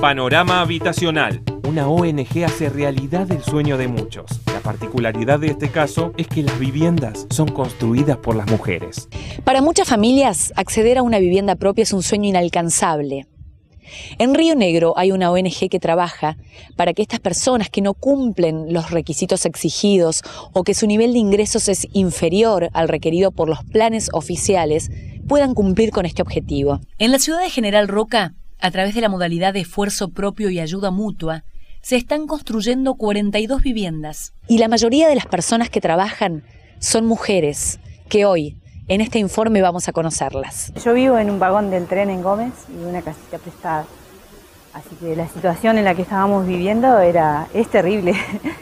Panorama Habitacional. Una ONG hace realidad el sueño de muchos. La particularidad de este caso es que las viviendas son construidas por las mujeres. Para muchas familias, acceder a una vivienda propia es un sueño inalcanzable. En Río Negro hay una ONG que trabaja para que estas personas que no cumplen los requisitos exigidos o que su nivel de ingresos es inferior al requerido por los planes oficiales puedan cumplir con este objetivo. En la ciudad de General Roca, a través de la modalidad de esfuerzo propio y ayuda mutua, se están construyendo 42 viviendas. Y la mayoría de las personas que trabajan son mujeres, que hoy, en este informe, vamos a conocerlas. Yo vivo en un vagón del tren en Gómez y una casita prestada. Así que la situación en la que estábamos viviendo es terrible.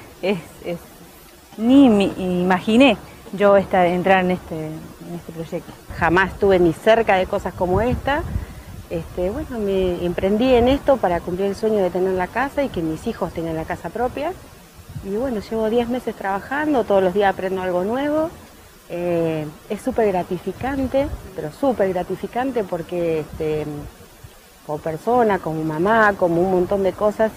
Ni me imaginé yo entrar en este proyecto. Jamás estuve ni cerca de cosas como esta. Bueno, me emprendí en esto para cumplir el sueño de tener la casa y que mis hijos tengan la casa propia. Y bueno, llevo 10 meses trabajando, todos los días aprendo algo nuevo. Es súper gratificante, pero súper gratificante porque como persona, como mamá, como un montón de cosas,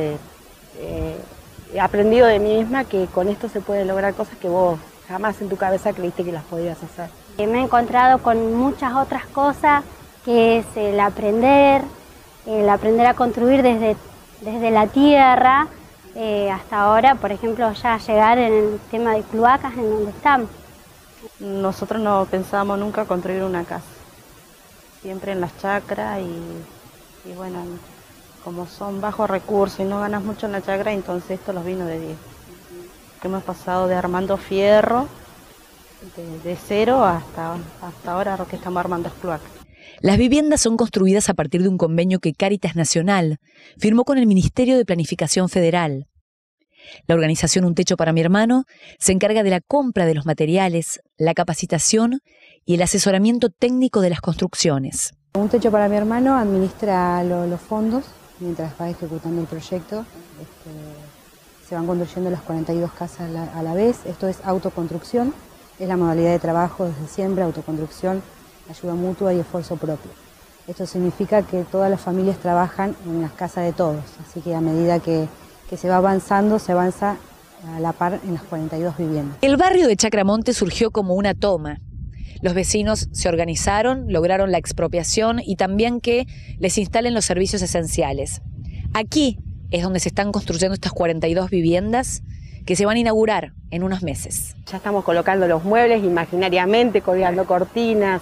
he aprendido de mí misma que con esto se pueden lograr cosas que vos jamás en tu cabeza creíste que las podías hacer. Me he encontrado con muchas otras cosas, que es el aprender a construir desde la tierra, hasta ahora, por ejemplo, ya llegar en el tema de cloacas en donde estamos. Nosotros no pensábamos nunca construir una casa, siempre en las chacras y bueno, como son bajos recursos y no ganas mucho en la chacra, entonces esto los vino de 10. Que hemos pasado de armando fierro, de cero hasta ahora que estamos armando cloacas. Las viviendas son construidas a partir de un convenio que Cáritas Nacional firmó con el Ministerio de Planificación Federal. La organización Un Techo para mi Hermano se encarga de la compra de los materiales, la capacitación y el asesoramiento técnico de las construcciones. Un Techo para mi Hermano administra los fondos mientras va ejecutando el proyecto. Se van construyendo las 42 casas a la vez. Esto es autoconstrucción, es la modalidad de trabajo desde siempre, autoconstrucción, ayuda mutua y esfuerzo propio. Esto significa que todas las familias trabajan en las casas de todos, así que a medida que se va avanzando, se avanza a la par en las 42 viviendas. El barrio de Chacramonte surgió como una toma. Los vecinos se organizaron, lograron la expropiación y también que les instalen los servicios esenciales. Aquí es donde se están construyendo estas 42 viviendas que se van a inaugurar en unos meses. Ya estamos colocando los muebles imaginariamente, colgando cortinas.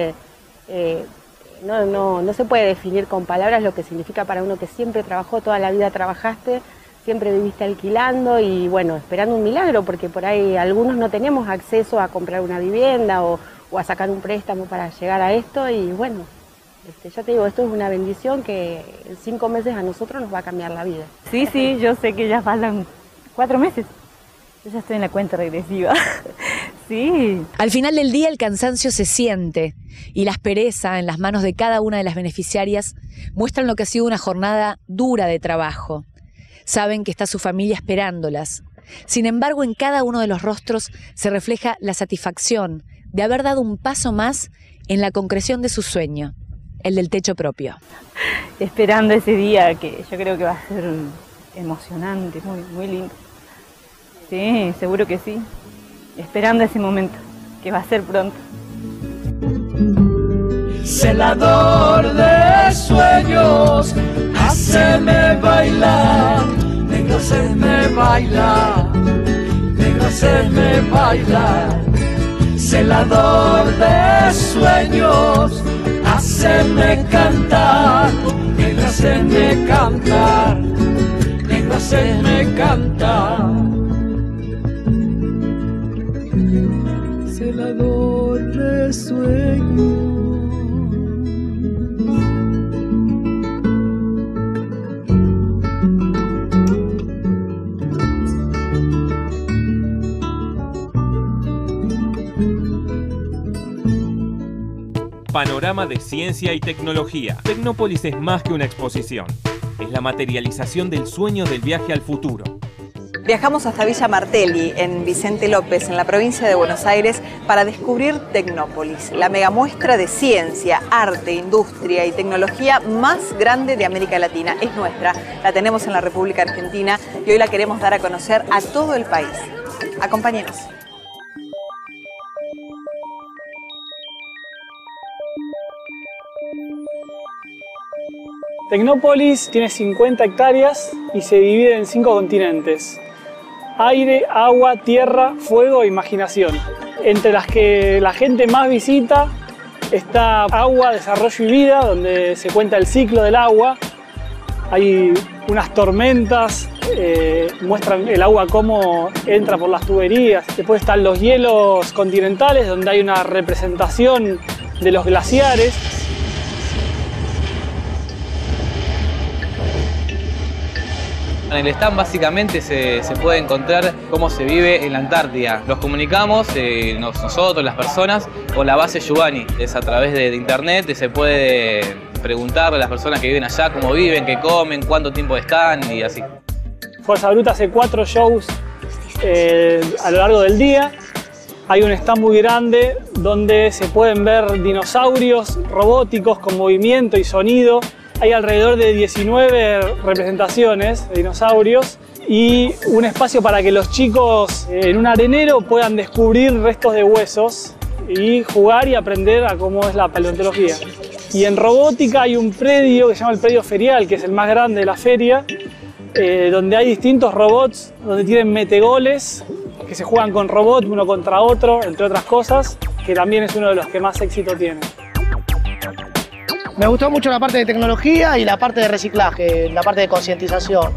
No se puede definir con palabras lo que significa para uno que siempre trabajó, toda la vida trabajaste, siempre viviste alquilando y bueno, esperando un milagro, porque por ahí algunos no tenemos acceso a comprar una vivienda o a sacar un préstamo para llegar a esto y bueno, ya te digo, esto es una bendición que en 5 meses a nosotros nos va a cambiar la vida. Sí, yo sé que ya faltan 4 meses. Yo ya estoy en la cuenta regresiva. Sí. Al final del día el cansancio se siente y la aspereza en las manos de cada una de las beneficiarias muestran lo que ha sido una jornada dura de trabajo. Saben que está su familia esperándolas. Sin embargo, en cada uno de los rostros se refleja la satisfacción de haber dado un paso más en la concreción de su sueño, el del techo propio. Esperando ese día que yo creo que va a ser emocionante, muy, muy lindo. Sí, seguro que sí. Esperando ese momento, que va a ser pronto. Celador de sueños, haceme bailar, negro, haceme bailar, negro, haceme bailar. Celador de sueños, haceme cantar, negro, haceme cantar, negro, haceme cantar. Celador de sueños. Panorama de ciencia y tecnología. Tecnópolis es más que una exposición. Es la materialización del sueño del viaje al futuro. Viajamos hasta Villa Martelli, en Vicente López, en la provincia de Buenos Aires, para descubrir Tecnópolis, la megamuestra de ciencia, arte, industria y tecnología más grande de América Latina. Es nuestra, la tenemos en la República Argentina y hoy la queremos dar a conocer a todo el país. Acompáñenos. Tecnópolis tiene 50 hectáreas y se divide en 5 continentes: aire, agua, tierra, fuego e imaginación. Entre las que la gente más visita está agua, desarrollo y vida, donde se cuenta el ciclo del agua. Hay unas tormentas, muestran el agua cómo entra por las tuberías. Después están los hielos continentales, donde hay una representación de los glaciares. En el stand básicamente se puede encontrar cómo se vive en la Antártida. Nos comunicamos, nosotros, las personas, con la base Yubani. Es a través de internet, se puede preguntar a las personas que viven allá cómo viven, qué comen, cuánto tiempo están y así. Fuerza Bruta hace 4 shows a lo largo del día. Hay un stand muy grande donde se pueden ver dinosaurios robóticos con movimiento y sonido. Hay alrededor de 19 representaciones de dinosaurios y un espacio para que los chicos en un arenero puedan descubrir restos de huesos y jugar y aprender a cómo es la paleontología. Y en robótica hay un predio que se llama el predio ferial, que es el más grande de la feria, donde hay distintos robots, donde tienen metegoles que se juegan con robots uno contra otro, entre otras cosas, que también es uno de los que más éxito tiene. Me gustó mucho la parte de tecnología y la parte de reciclaje, la parte de concientización.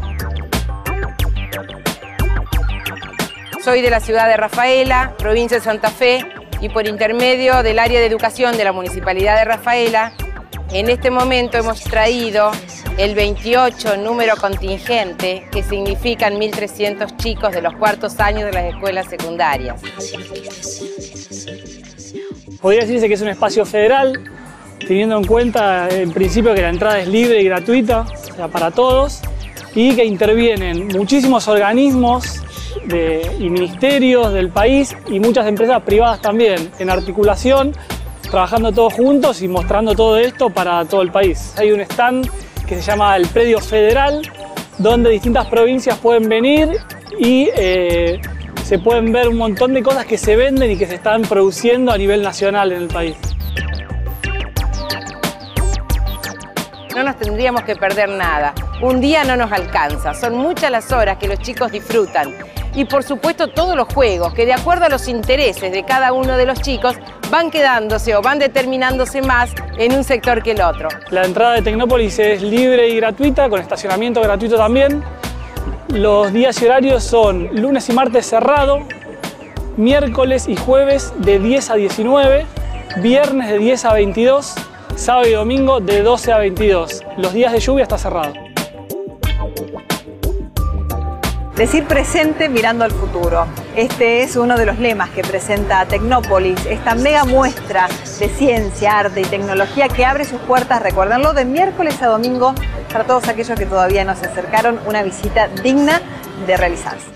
Soy de la ciudad de Rafaela, provincia de Santa Fe, y por intermedio del área de educación de la Municipalidad de Rafaela, en este momento hemos traído el 28 número contingente, que significan 1.300 chicos de los cuartos años de las escuelas secundarias. Podría decirse que es un espacio federal, teniendo en cuenta en principio que la entrada es libre y gratuita, o sea, para todos, y que intervienen muchísimos organismos y ministerios del país y muchas empresas privadas también, en articulación, trabajando todos juntos y mostrando todo esto para todo el país. Hay un stand que se llama el Predio Federal, donde distintas provincias pueden venir y se pueden ver un montón de cosas que se venden y que se están produciendo a nivel nacional en el país. No nos tendríamos que perder nada. Un día no nos alcanza, son muchas las horas que los chicos disfrutan. Y por supuesto todos los juegos que de acuerdo a los intereses de cada uno de los chicos van quedándose o van determinándose más en un sector que el otro. La entrada de Tecnópolis es libre y gratuita, con estacionamiento gratuito también. Los días y horarios son lunes y martes cerrado, miércoles y jueves de 10 a 19, viernes de 10 a 22, sábado y domingo de 12 a 22. Los días de lluvia está cerrado. Decir presente mirando al futuro. Este es uno de los lemas que presenta Tecnópolis, esta mega muestra de ciencia, arte y tecnología que abre sus puertas, recuérdenlo, de miércoles a domingo para todos aquellos que todavía no se acercaron, una visita digna de realizarse.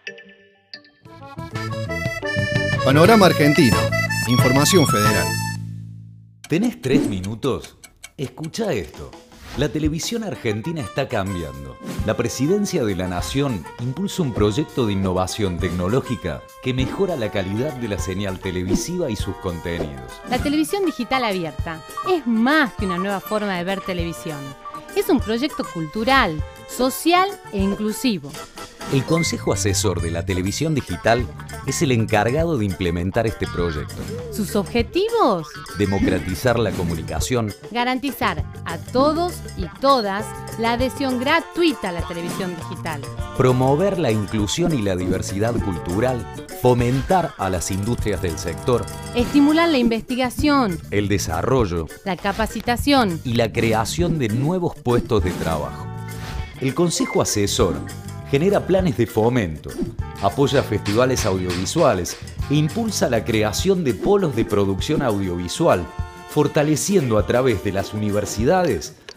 Panorama Argentino. Información federal. ¿Tenés 3 minutos? Escucha esto. La televisión argentina está cambiando. La Presidencia de la Nación impulsa un proyecto de innovación tecnológica que mejora la calidad de la señal televisiva y sus contenidos. La televisión digital abierta es más que una nueva forma de ver televisión. Es un proyecto cultural, social e inclusivo. El Consejo Asesor de la Televisión Digital es el encargado de implementar este proyecto. ¿Sus objetivos? Democratizar la comunicación, garantizar a todos y todas la adhesión gratuita a la televisión digital, promover la inclusión y la diversidad cultural, fomentar a las industrias del sector, estimular la investigación, el desarrollo, la capacitación y la creación de nuevos puestos de trabajo. El Consejo Asesor genera planes de fomento, apoya festivales audiovisuales e impulsa la creación de polos de producción audiovisual, fortaleciendo a través de las universidades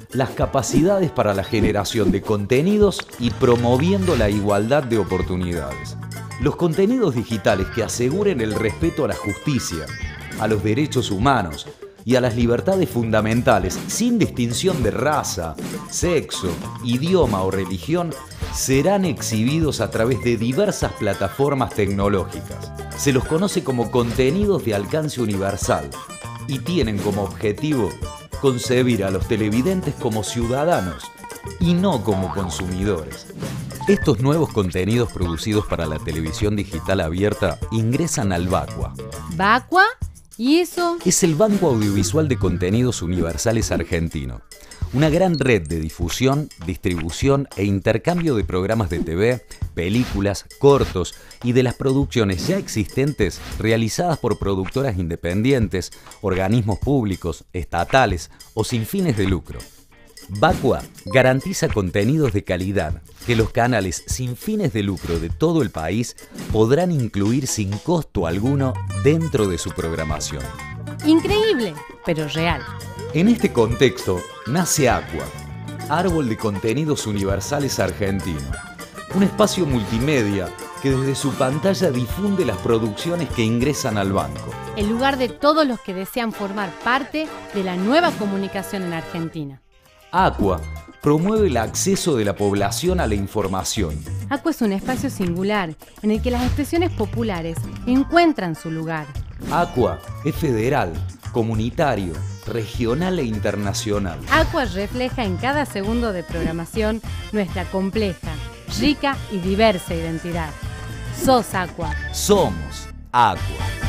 las capacidades para la generación de contenidos y promoviendo la igualdad de oportunidades. Los contenidos digitales que aseguren el respeto a la justicia, a los derechos humanos y a las libertades fundamentales sin distinción de raza, sexo, idioma o religión serán exhibidos a través de diversas plataformas tecnológicas. Se los conoce como contenidos de alcance universal y tienen como objetivo concebir a los televidentes como ciudadanos y no como consumidores. Estos nuevos contenidos producidos para la televisión digital abierta ingresan al BACUA. ¿BACUA? ¿Y eso? Es el Banco Audiovisual de Contenidos Universales argentino, una gran red de difusión, distribución e intercambio de programas de TV, películas, cortos y de las producciones ya existentes realizadas por productoras independientes, organismos públicos, estatales o sin fines de lucro. BACUA garantiza contenidos de calidad que los canales sin fines de lucro de todo el país podrán incluir sin costo alguno dentro de su programación. Increíble, pero real. En este contexto nace ACUA, Árbol de Contenidos Universales Argentino, un espacio multimedia que desde su pantalla difunde las producciones que ingresan al banco. El lugar de todos los que desean formar parte de la nueva comunicación en Argentina. ACUA promueve el acceso de la población a la información. ACUA es un espacio singular en el que las expresiones populares encuentran su lugar. ACUA es federal, comunitario, regional e internacional. ACUA refleja en cada segundo de programación nuestra compleja, rica y diversa identidad. Sos ACUA. Somos ACUA.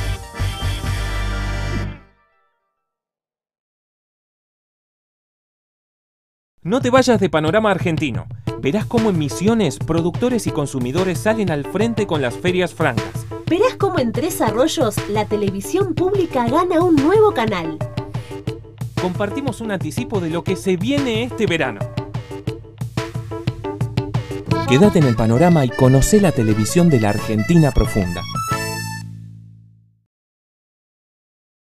No te vayas de Panorama Argentino. Verás cómo en Misiones, productores y consumidores salen al frente con las ferias francas. Verás cómo en Tres Arroyos la televisión pública gana un nuevo canal. Compartimos un anticipo de lo que se viene este verano. Quédate en el Panorama y conocé la televisión de la Argentina profunda.